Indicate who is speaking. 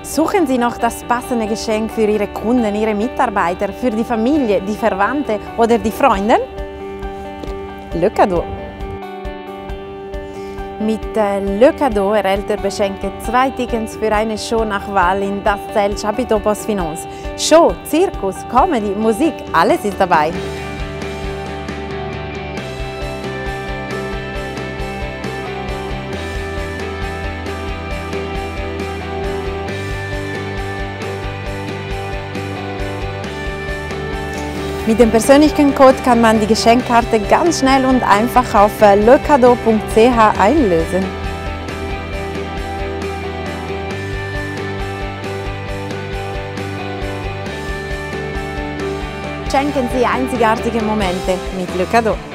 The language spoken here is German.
Speaker 1: Suchen Sie noch das passende Geschenk für Ihre Kunden, Ihre Mitarbeiter, für die Familie, die Verwandte oder die Freunde? Le Cadeau. Mit Le Cadeau erhält der Beschenker 2 Tickets für eine Show nach Wahl in das Zelt Chapiteau Poste Finance. Show, Zirkus, Comedy, Musik, alles ist dabei. Mit dem persönlichen Code kann man die Geschenkkarte ganz schnell und einfach auf lecadeau.ch einlösen. Schenken Sie einzigartige Momente mit Le Cadeau.